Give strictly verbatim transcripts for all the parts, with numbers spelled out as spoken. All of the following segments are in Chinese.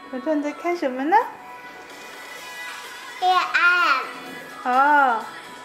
彤彤你在看什么呢 ？Here I am。 哦。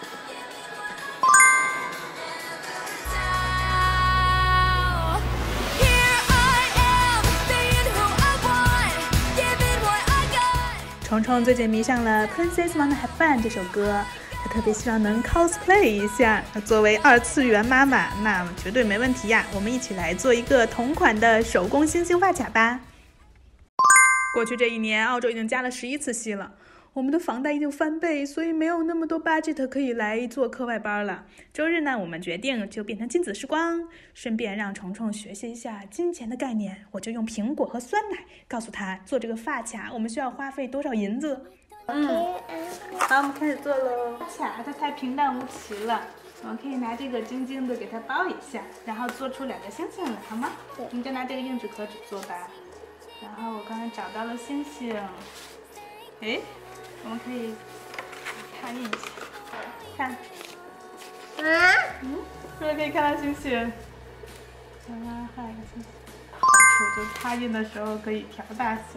虫虫最近迷上了《Princess Wanna Have Fun》这首歌，她特别希望能 cosplay 一下。作为二次元妈妈，那绝对没问题呀！我们一起来做一个同款的手工星星发卡吧。过去这一年，澳洲已经加了十一次息了，我们的房贷已经翻倍，所以没有那么多 budget 可以来做课外班了。周日呢，我们决定就变成亲子时光，顺便让虫虫学习一下金钱的概念。我就用苹果和酸奶告诉他，做这个发卡我们需要花费多少银子。嗯，好，我们开始做喽。卡它太平淡无奇了，我们可以拿这个晶晶的给它包一下，然后做出两个星星来，好吗？我们就拿这个硬纸壳纸做吧。然后我刚才找到了星星，哎，我们可以看印一下，看， 啊， 嗯，是不是可以看到星星？啊，画一个星星。好处就是擦印的时候可以调大小。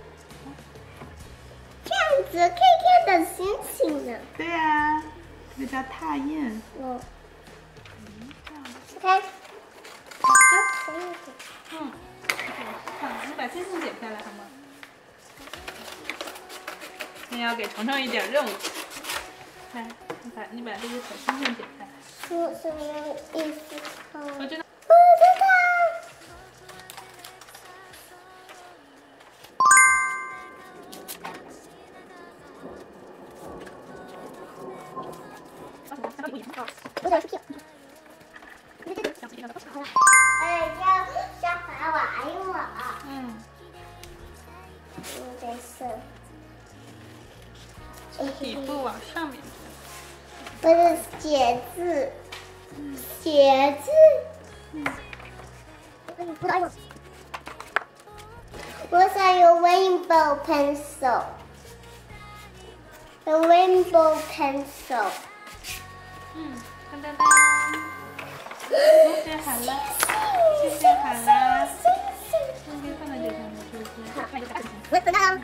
这样子可以看到星星呢。 对呀、啊，这个叫拓印。 嗯。 看。 好的。 嗯。好，你把星星剪下来好吗？你要给虫虫一点任务。来，你把你把这个小星星剪下来。 我什么意思？ 我知道。 我知道。我想去。哎，要小孩玩一玩。 嗯。 应该是。 底部往上面。 不是写字。写字。嗯。我想用。我想用 rainbow pencil。The rainbow pencil。 嗯，当当当。谢谢好了，谢谢好了。今天放在这上面，是不是？好，那就打。 我等到。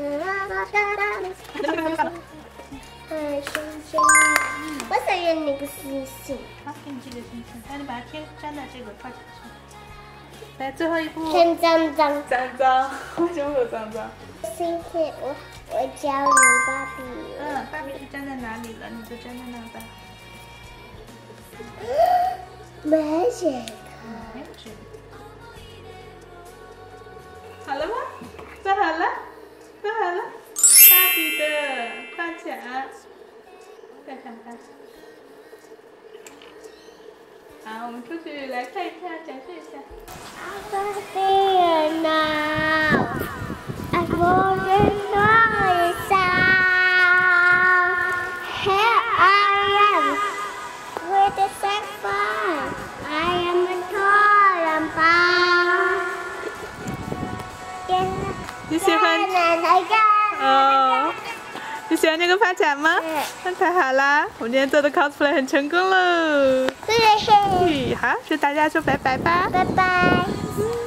嗯，星星。我想用那个星星。 好，给你这个星星，那你把它贴粘在这个发卡上。来，最后一步。 很脏脏。 脏脏，为什么有脏脏？ 星星，我我教你芭比。 嗯，芭比是粘在哪里了？你就粘在那吧。 Magic。 Magic。好了吗？做好了，做好了。芭比的发卡，盖上它。好，我们出去来看一看，展示一下。 There now. I want to know it all. Here I am with the saxophone. I am a tall and bound. 你喜欢？哦，你喜欢这个发卡吗？那太好啦！我们今天做的 cosplay 很成功喽。 对， 好，祝大家说拜拜吧。 拜拜。